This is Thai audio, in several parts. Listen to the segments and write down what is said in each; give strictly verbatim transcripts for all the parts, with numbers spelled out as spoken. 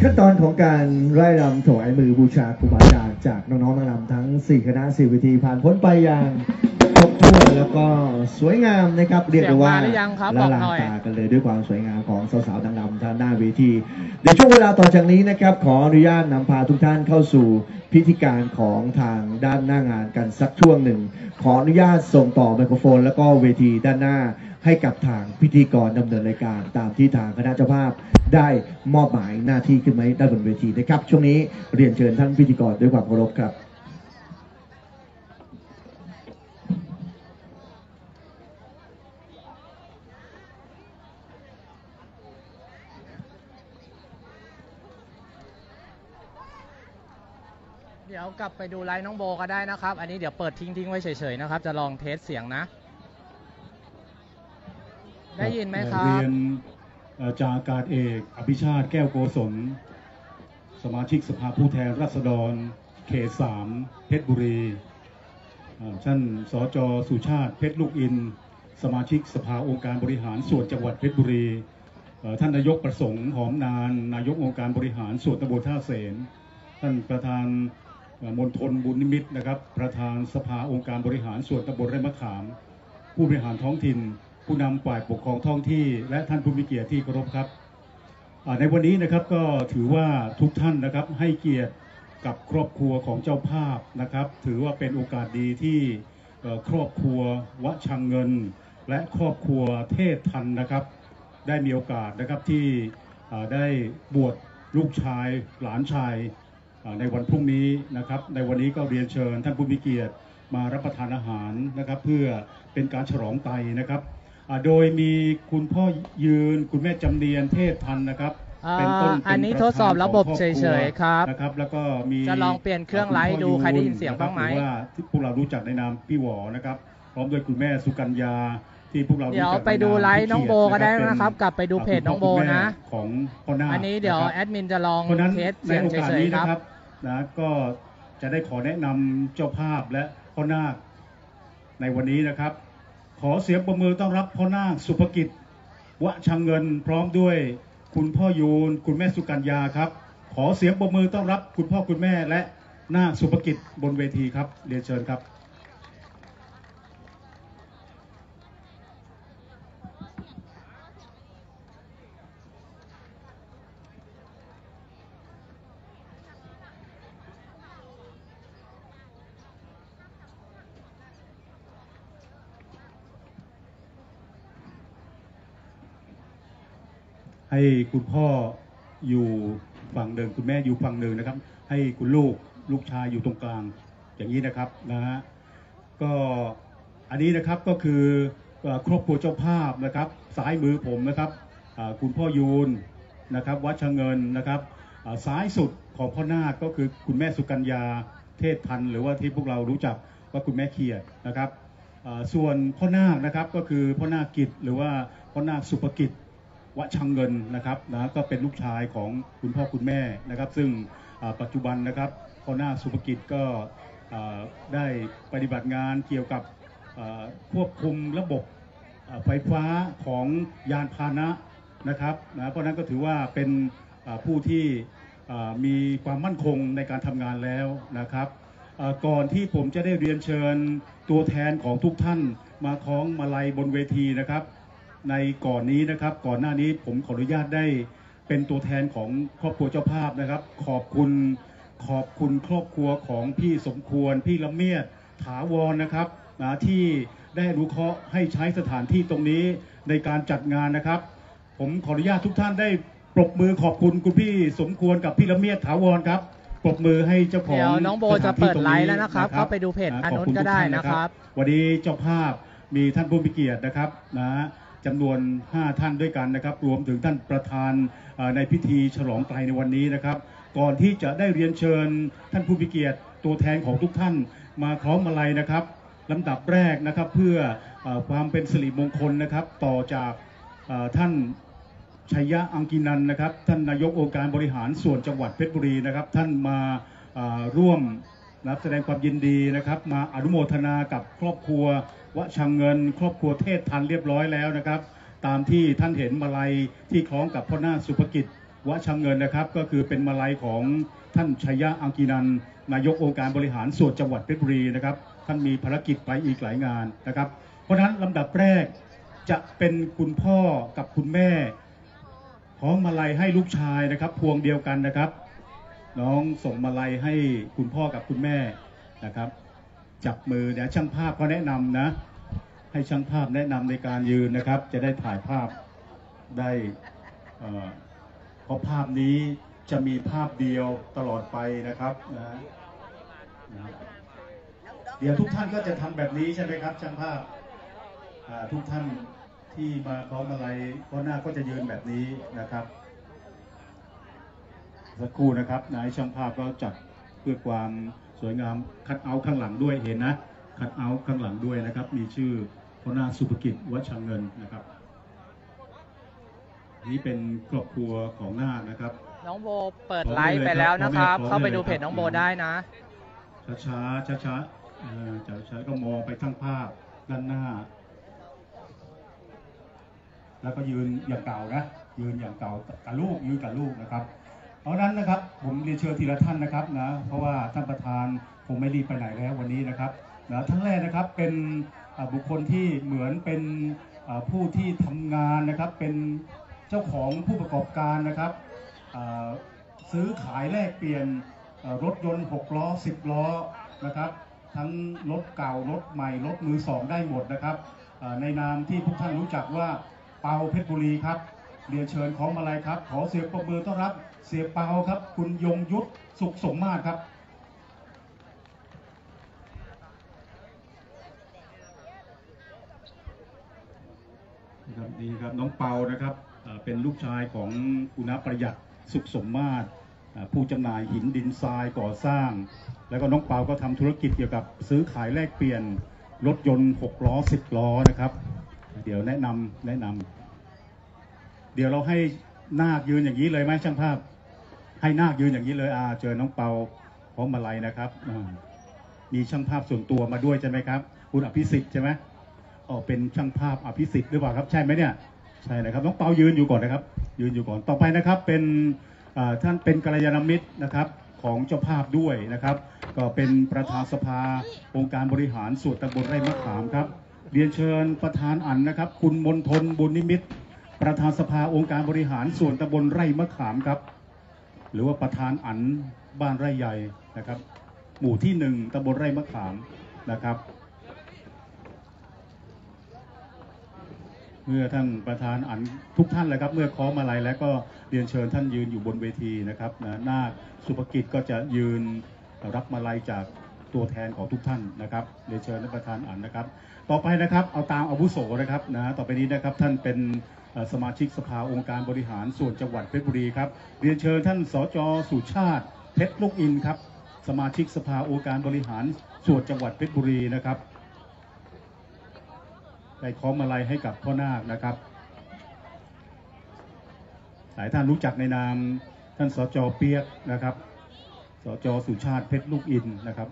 ขั้นตอนของการไล่รำถวายมือบูชาครูบาอาจารย์จากน้องๆนางรำทั้งสี่คณะสี่เวทีผ่านพ้นไปอย่างครบถ้วนแล้วก็สวยงามนะครับเรียกได้ว่าละลานตากันเลยด้วยความสวยงามของสาวๆนางรำทางหน้าเวทีในช่วงเวลาต่อจากนี้นะครับขออนุญาตนำพาทุกท่านเข้าสู่พิธีการของทางด้านหน้างานกันสักช่วงหนึ่งขออนุญาตส่งต่อไมโครโฟนแล้วก็เวทีด้านหน้าให้กับทางพิธีกรดำเนินรายการตามที่ทางคณะเจ้าภาพได้มอบหมายหน้าที่ขึ้นมาด้านบนเวทีนะครับช่วงนี้เรียนเชิญท่านพิธีกรด้วยความเคารพครับเดี๋ยวกลับไปดูไลน์น้องโบก็ได้นะครับอันนี้เดี๋ยวเปิดทิ้งทิ้งไว้เฉยๆนะครับจะลองเทสเสียงนะได้ยินไหมครับเรียนจากอากาศเอกอภิชาติแก้วโกศลสมาชิกสภาผู้แทนราษฎรเขตสามเพชรบุรีท่านสจ.สุชาติเพชรลูกอินสมาชิกสภาองค์การบริหารส่วนจังหวัดเพชรบุรีท่านนายกประสงค์หอมนานนายกองค์การบริหารส่วนตำบลท่าเสนท่านประธานมณฑลบุญนิมิตรนะครับประธานสภาองค์การบริหารส่วนตำบลไร่มะขามผู้บริหารท้องถิ่นผู้นำฝ่ายปกครองท้องที่และท่านผู้มีเกียรติที่เคารพครับในวันนี้นะครับก็ถือว่าทุกท่านนะครับให้เกียรติกับครอบครัวของเจ้าภาพนะครับถือว่าเป็นโอกาสดีที่ครอบครัววชังเงินและครอบครัวเทศทันนะครับได้มีโอกาสนะครับที่ได้บวชลูกชายหลานชายในวันพรุ่งนี้นะครับในวันนี้ก็เรียนเชิญท่านผู้มีเกียรติมารับประทานอาหารนะครับเพื่อเป็นการฉลองไตนะครับโดยมีคุณพ่อยืนคุณแม่จำเนียนเทศทันนะครับเป็นต้นอันนี้ทดสอบระบบเฉยๆครับนะครับแล้วก็มีจะลองเปลี่ยนเครื่องไลฟ์ดูใครได้ยินเสียงบ้างไหมว่าที่พวกเรารู้จักในนามพี่หวอนะครับพร้อมด้วยคุณแม่สุกัญญาที่พวกเราเดี๋ยวไปดูไลฟ์น้องโบก็ได้นะครับกลับไปดูเพจน้องโบนะของพ่อหน้าอันนี้เดี๋ยวแอดมินจะลองเทสเสียงเฉยๆครับนะก็จะได้ขอแนะนำเจ้าภาพและพ่อนาคในวันนี้นะครับขอเสียงปรบมือต้อนรับพ่อนาคสุภกิจวชังเงินพร้อมด้วยคุณพ่อยูนคุณแม่สุกัญญาครับขอเสียงปรบมือต้อนรับคุณพ่อคุณแม่และนาคสุภกิจบนเวทีครับเรียนเชิญครับให้คุณพ่ออยู่ฝั่งหนึ่งคุณแม่อยู่ฝั่งหนึ่งนะครับให้คุณลูกลูกชายอยู่ตรงกลางอย่างนี้นะครับนะฮะก็อันนี้นะครับก็คือครอบครัวเจ้าภาพนะครับซ้ายมือผมนะครับคุณพ่อยูนนะครับวัชเงินนะครับซ้ายสุดของพ่อนาคก็คือคุณแม่สุกัญญาเทศพันธ์หรือว่าที่พวกเรารู้จักว่าคุณแม่เขียดนะครับส่วนพ่อนาคนะครับก็คือพ่อนาคกิจหรือว่าพ่อนาคสุภกิจวชังเงินนะครับนะก็เป็นลูกชายของคุณพ่อคุณแม่นะครับซึ่งปัจจุบันนะครับพ่อนาคสุภกิจก็ได้ปฏิบัติงานเกี่ยวกับควบคุมระบบไฟฟ้าของยานพาหนะนะครับนะเพราะนั้นก็ถือว่าเป็นผู้ที่มีความมั่นคงในการทำงานแล้วนะครับก่อนที่ผมจะได้เรียนเชิญตัวแทนของทุกท่านมาคล้องมาลัยบนเวทีนะครับในก่อนนี้นะครับก่อนหน้านี้ผมขออนุญาตได้เป็นตัวแทนของครอบครัวเจ้าภาพนะครับขอบคุณขอบคุณครอบครัวของพี่สมควรพี่ละเมียดถาวรนะครับนะที่ได้อนุเคราะห์ให้ใช้สถานที่ตรงนี้ในการจัดงานนะครับผมขออนุญาตทุกท่านได้ปรบมือขอบคุณคุณพี่สมควรกับพี่ละเมียดถาวรครับปรบมือให้เจ้าของเดี๋ยวน้องโบจะเปิดไลฟ์แล้วนะครับเข้าไปดูเพจอนุนก็ได้นะครับวันนี้เจ้าภาพมีท่านผู้มีเกียรตินะครับนะจำนวนห้าท่านด้วยกันนะครับรวมถึงท่านประธานในพิธีฉลองไตรในวันนี้นะครับก่อนที่จะได้เรียนเชิญท่านผู้มีเกียรติตัวแทนของทุกท่านมาคล้องมาลัยนะครับลำดับแรกนะครับเพื่อความเป็นสิริมงคลนะครับต่อจากท่านชัยยะอังกินันนะครับท่านนายกองค์การบริหารส่วนจังหวัดเพชรบุรีนะครับท่านมาร่วมแสดงความยินดีนะครับมาอนุโมทนากับครอบครัววชังเงินครอบครัวเทศทันเรียบร้อยแล้วนะครับตามที่ท่านเห็นมาลัยที่คล้องกับพ่อนาคสุภกิจวชังเงินนะครับก็คือเป็นมาลัยของท่านชัยยะอังกีนันท์นายกองค์การบริหารส่วนจังหวัดเพชรบุรีนะครับท่านมีภารกิจไปอีกหลายงานนะครับเพราะฉะนั้นลำดับแรกจะเป็นคุณพ่อกับคุณแม่ของมาลัยให้ลูกชายนะครับพวงเดียวกันนะครับน้องส่งมาลัยให้คุณพ่อกับคุณแม่นะครับจับมือเนี่ยช่างภาพเขาแนะนำนะให้ช่างภาพแนะนำในการยืนนะครับจะได้ถ่ายภาพได้เพราะภาพนี้จะมีภาพเดียวตลอดไปนะครับนะเดี๋ยวทุกท่านก็จะทำแบบนี้ใช่ไหมครับช่างภาพทุกท่านที่มาพร้อมอะไรก็หน้าก็จะยืนแบบนี้นะครับสักครู่นะครับนายช่างภาพก็จัดเพื่อความสวยงามคัดเอาข้างหลังด้วยเห็นนะคัดเอาข้างหลังด้วยนะครับมีชื่อหัวหน้าสุภกิจวัชเงินนะครับนี่เป็นครอบครัวของหน้านะครับน้องโบเปิดไลฟ์ไปแล้วนะครับเข้าไปดูเพจน้องโบได้นะช้าช้าช้าช้าช้าก็มองไปทั้งภาพด้านหน้าแล้วก็ยืนอย่างเก่านะยืนอย่างเก่ากับลูกยืนกับลูกนะครับเพราะนั้นนะครับผมเรียนเชิญทีละท่านนะครับนะเพราะว่าท่านประธานคงไม่รีบไปไหนแล้ววันนี้นะครับนะท่านแรกนะครับเป็นบุคคลที่เหมือนเป็นผู้ที่ทำงานนะครับเป็นเจ้าของผู้ประกอบการนะครับซื้อขายแลกเปลี่ยนรถยนต์หกล้อสิบล้อนะครับทั้งรถเก่ารถใหม่รถมือสองได้หมดนะครับในนามที่ทุกท่านรู้จักว่าเปาเพชรบุรีครับเรียนเชิญของมาลัยครับขอเสียงปรบมือต้อนรับเสียเปาครับคุณยงยุทธสุขสมมาตรครับครับนี่ครับน้องเปานะครับเป็นลูกชายของคุณณประหยัดสุขสมมาตรผู้จำหน่ายหินดินทรายก่อสร้างแล้วก็น้องเปาก็ทำธุรกิจเกี่ยวกับซื้อขายแลกเปลี่ยนรถยนต์หกล้อสิบล้อนะครับเดี๋ยวแนะนำแนะนำเดี๋ยวเราให้นาคยืนอย่างนี้เลยไหมช่างภาพให้นาคยืนอย่างนี้เลยอ่าเจอน้องเปาพร้อมมาลัยนะครับมีช่างภาพส่วนตัวมาด้วยใช่ไหมครับคุณอภิสิทธิ์ใช่ไหมอ๋อเป็นช่างภาพอภิสิทธิ์หรือเปล่าครับใช่ไหมเนี่ยใช่นะครับน้องเปายืนอยู่ก่อนนะครับยืนอยู่ก่อนต่อไปนะครับเป็นท่านเป็นกัลยาณมิตรนะครับของเจ้าภาพด้วยนะครับก็เป็นประธานสภาองค์การบริหารส่วนตำบลไร่มะขามครับเรียนเชิญประธานอั๋นนะครับคุณมนทนบุญนิมิตรประธานสภาองค์การบริหารส่วนตำบลไร่มะขามครับหรือว่าประธานอั๋นบ้านไร่ใหญ่นะครับหมู่ที่หนึ่งตำบลไร่มะขามนะครับเมื่อท่านประธานอั๋นทุกท่านเลยครับเมื่อคล้องมาลัยแล้วก็เรียนเชิญท่านยืนอยู่บนเวทีนะครับนาคสุภกิจก็จะยืนรับมาลัยจากตัวแทนของทุกท่านนะครับเรียนเชิญท่านประธานอั๋นนะครับต่อไปนะครับเอาตามอาวุโสนะครับนะต่อไปนี้นะครับท่านเป็นสมาชิกสภาองค์การบริหารส่วนจังหวัดเพชรบุรีครับเรียนเชิญท่านสจ.สุชาติเพชรลูกอินครับสมาชิกสภาองค์การบริหารส่วนจังหวัดเพชรบุรีนะครับได้คล้องมาลัยให้กับพ่อนาคนะครับหลายท่านรู้จักในนามท่านสจ.เปียกนะครับสจ.สุชาติเพชรลูกอินนะครับ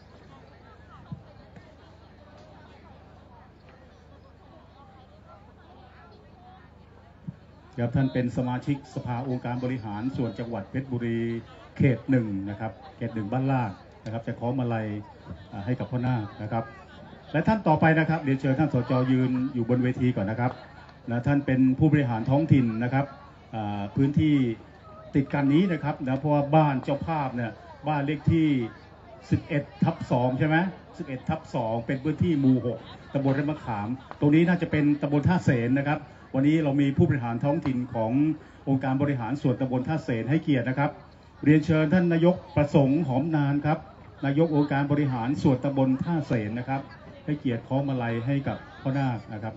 ครับท่านเป็นสมาชิกสภาองค์การบริหารส่วนจังหวัดเพชรบุรีเขตหนึ่งนะครับเขตหนึ่งบ้านลาดนะครับจะขอมาลัยให้กับพ่อนาคนะครับและท่านต่อไปนะครับเรียนเชิญท่านสจ.ยืนอยู่บนเวทีก่อนนะครับนะท่านเป็นผู้บริหารท้องถิ่นนะครับพื้นที่ติดกันนี้นะครับนะเพราะว่าบ้านเจ้าภาพเนี่ยบ้านเลขที่สิบเอ็ดทับสองใช่ไหมสิบเอ็ดทับสองเป็นพื้นที่หมู่หกตำบลไร่มะขามตรงนี้น่าจะเป็นตำบลท่าเสนนะครับวันนี้เรามีผู้บริหารท้องถิ่นขององค์การบริหารส่วนตำบลท่าเสนให้เกียรตินะครับเรียนเชิญท่านนายกประสงค์หอมนานครับนายกองค์การบริหารส่วนตำบลท่าเสนนะครับให้เกียรติคล้องมาลัยให้กับพ่อนาคนะครับ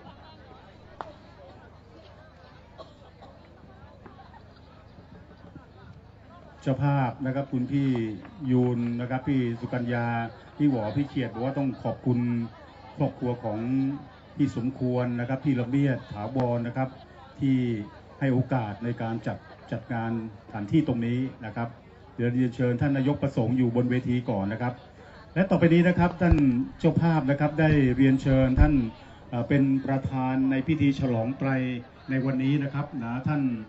เจ้าภาพนะครับคุณพี่ยูนนะครับพี่สุกัญญาพี่หวอพี่เขียดบอกว่าต้องขอบคุณครอบครัวของพี่สมควรนะครับพี่ละเมียดถาวรนะครับที่ให้โอกาสในการจัดจัดงานสถานที่ตรงนี้นะครับเดี๋ยวเรียนเชิญท่านนายกประสงค์อยู่บนเวทีก่อนนะครับและต่อไปนี้นะครับท่านเจ้าภาพนะครับได้เรียนเชิญท่านเป็นประธานในพิธีฉลองไตรในวันนี้นะครับนะท่าน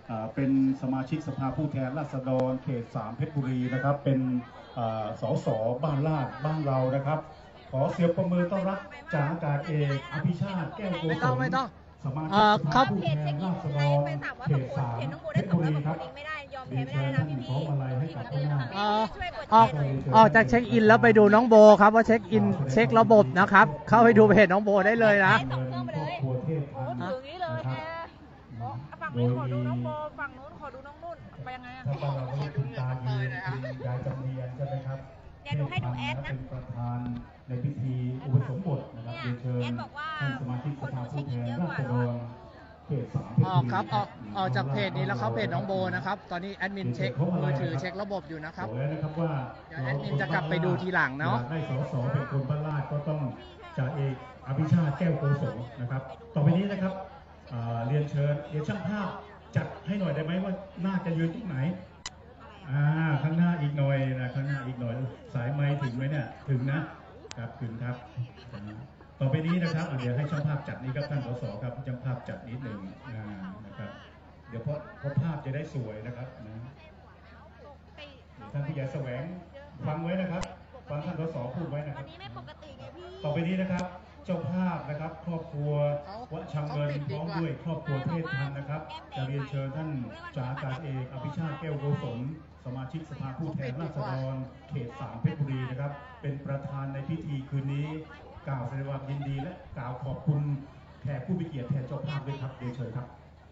อ่าเป็นสมาชิกสภาผู้แทนราษฎรเขตสามเพชรบุรีนะครับเป็นอ่าสสบ้านลาดบ้านเรานะครับขอเสียงประมือต้อนรับจ่าอากาศเอกอภิชาติแก้วโกศลไม่ต้องไม่ต้องสมาชิเอ่กอสครัภาบผู้แทนราษฎรเขตสามเพชรบุรีครับไม่ได้ยอมเรีแพ้ยนไม่เชิได้ญนะท่านพี่พร้อพี่มมาลัยให้กับท่านเอ่อช่วยกดออกแชร์ออกจากเช็คอินแล้วไปดูน้องโบครับว่าเช็คอินเช็คระบบนะครับ เข้าไปดูเพจน้องโบได้เลยนะเงินครอบครัวเทพทันโอ้ถืออย่างนี้เลยนะครับแอร์ฝั่งนี้ขอดูน้องโบฝั่งนู้นขอดูน้องนุ่นไปยังไงอะถ้าบ้านเราก็เรียกคุณตายืนคุณยายจำเนียนใช่ไหมครับเดี๋ยวหนูให้ดูแอดนะเป็นประธานในพิธีอุปสมบทนะครับเนี่ยเรียนเชิญแอดบอกว่าท่านสมาชิกสภาผู้แทนราษฎรเขตสามเพชรอบุอกรีครับออกออกจากเพจนี้แล้วเข้าเพจน้องโบนะครับ ตอนนี้แอดมินเช็คมือถือเช็คระบบอยู่นะครับบอกแล้วนะครับว่าเดี๋ยวแอดมินจะกลับไปดูทีหลังเนาะอยกได้สสเป็นคนบ้านลาดก็ต้องจ่าเอกอภิชาติแก้วโกศลนะครับ ต่อไปนี้นะครับอ่าเรียนเชิญเดี๋ยวช่างภาพจัดให้หน่อยได้ไหมว่าหน้าจะยืนตรงไหน อ่าข้างหน้าอีกหน่อยนะข้างหน้าอีกหน่อยสายไม้ถึงไหมเนี่ยถึงนะครับถึงครับอ่าต่อไปนี้นะครับอ่ะเดี๋ยวให้ช่างภาพจัดนี้ครับท่านสสครับช่างภาพจัดนิดหนึ่งอ่านะครับเดี๋ยวเพราะเพราะภาพจะได้สวยนะครับนะเดี๋ยวท่านผู้ใหญ่แสวงฟังไว้นะครับฟังท่านสสพูดไว้นะควัรันบนี้ไม่ปกติไงพี่ต่อไปนี้นะครับ เจ้าภาพนะครับ ครอบครัววัชเงินพร้อมด้วยครอบครัวเทพทันนะครับ จะเรียนเชิญท่านจ่าอากาศเอกอภิชาติแก้วโกศลสมาชิกสภาผู้แทนราษฎรเขตสามเพชรบุรีนะครับ เป็นประธานในพิธีคืนนี้กล่าวแสดงความยินดีและกล่าวขอบคุณแขกผู้มีเกียรติแทนเจ้าภาพด้วยครับเรียนเชิญครับ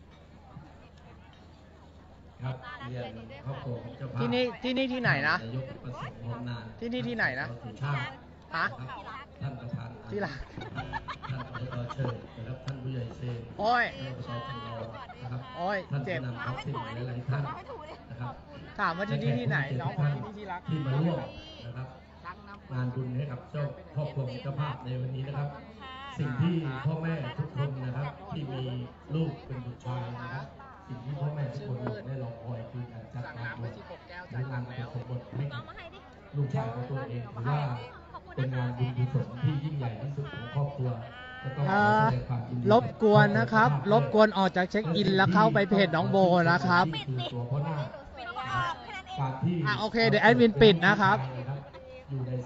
ครับเรียนครอบครัวของเจ้าภาพที่นี่ที่นี่ที่ไหนนะนายกประสงค์พรหมนานที่นี่ที่ไหนนะสุชาติฮะครับท่านประธานที่หลังท่านอบตเชิญนะครับท่านผู้ใหญ่เซนโอ้ยท่านอบตชันรอนะครับโอ้ยท่านเจ็บผู้นำท้องถิ่นหลายๆท่านนะครับถามว่าที่นี่ที่ไหนน้องบอกที่นี่ที่รักที่มาร่วมนะครับงานบุญให้กับเจ้าครอบครัวของเจ้าภาพในวันนี้นะครับ สิ่งที่พ่อแม่ทุกคนนะครับ ที่มีลูกเป็นบุตรชายนะครับ สิ่งที่พ่อแม่ทุกคนได้รอคอยคือการจัดงานบวชหรืองานอุปสมบทให้กับลูกชายของตัวเองถือว่าเป็นงานบุญกุศลที่ยิ่งใหญ่ที่สุดของครอบครัวก็ต้องขอแสดงความยินดีรบกวนนะครับ รบกวนออกจากเช็คอินแล้วเข้าไปเพจน้องโบนะครับคือตัวพ่อหน้าปิดรอบแค่นั้นเองการที่อ่ะโอเคเดี๋ยวแอดมินปิดนะครับอยู่ใน